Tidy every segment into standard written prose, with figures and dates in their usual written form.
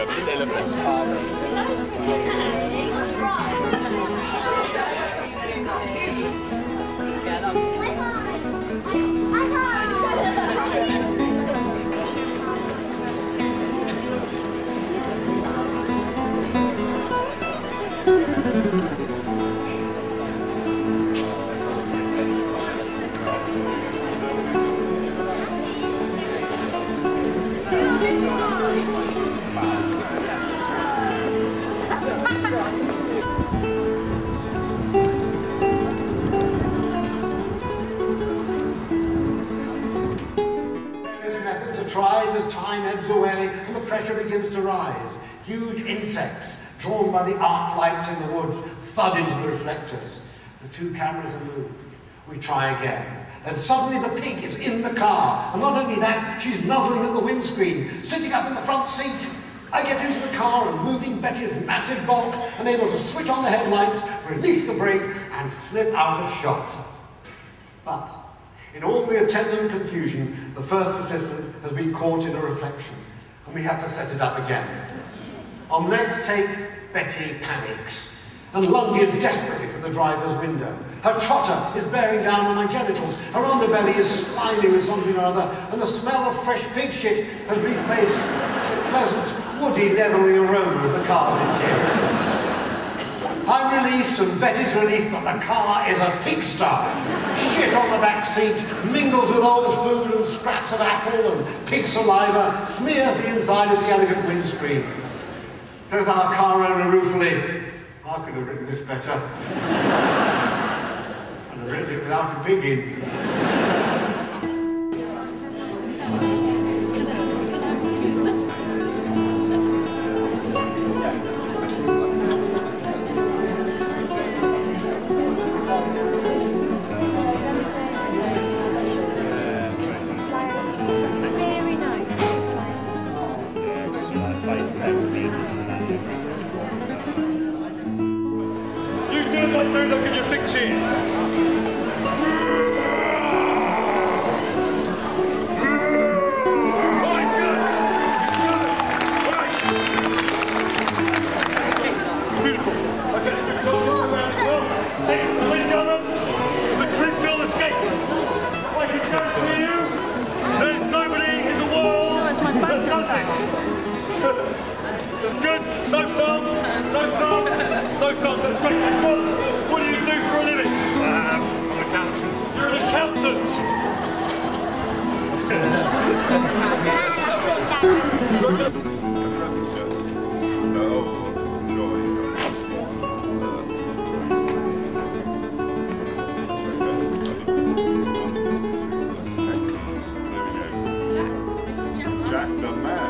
an elephant. Tried as time ebbs away and the pressure begins to rise. Huge insects, drawn by the arc lights in the woods, thud into the reflectors. The two cameras are moved. We try again. Then suddenly the pig is in the car. And not only that, she's nuzzling at the windscreen, sitting up in the front seat. I get into the car and, moving Betty's massive bulk, am able to switch on the headlights, release the brake, and slip out of shot. But in all the attendant confusion, the first assistant has been caught in a reflection, and we have to set it up again. On the next take, Betty panics and lunges desperately for the driver's window. Her trotter is bearing down on my genitals, her underbelly is slimy with something or other, and the smell of fresh pig shit has replaced the pleasant, woody, leathery aroma of the car's interior. I'm released and Betty's released, but the car is a pigsty. Shit on the back seat, mingles with old food and scraps of apple and pig saliva, smears the inside of the elegant windscreen. Says our car owner ruefully, I could have written this better. And I've written it without a pig in. I'll give you a big cheer. Right, good. Right. Beautiful. Okay, so we've got ladies and gentlemen, the Trinfield escape. I can guarantee you, there's nobody in the world that does this. So it's good. No thumbs. No thumbs. No thumbs. That's great. John, what do you do for a living? I'm an accountant. You're an accountant. Jack the man.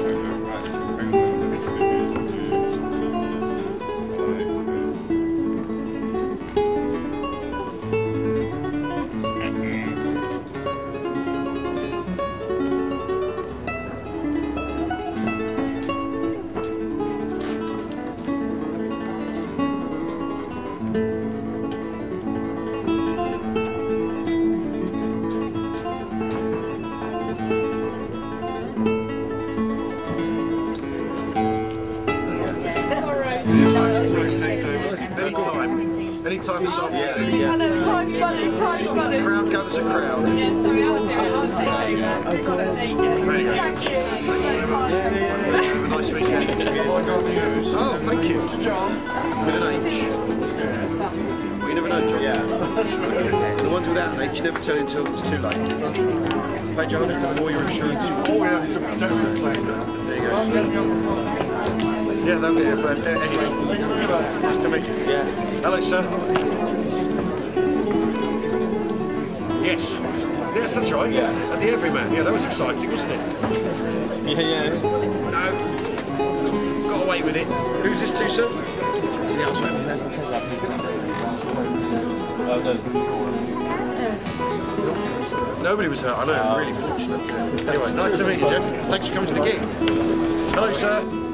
Anytime this afternoon. I know, time's money. Crowd gathers a crowd. Yeah, so I'll take over. Thank you. Have a nice weekend. Oh, thank you. With an H. We never know, John. Yeah. The ones without an H never tell you until it's too late. Pay John for your insurance. Oh, yeah, it's a definite claim now. There you go. Yeah, that'll be it. Anyway, nice to meet you. Yeah. Hello, sir. Yes. Yes, that's right, yeah. At the Everyman. Yeah, that was exciting, wasn't it? Yeah. No. Got away with it. Who's this to, sir? Nobody was hurt, I know. I'm really fortunate. Anyway, nice to meet you, Jeff. Thanks for coming to the gig. Hello, sir.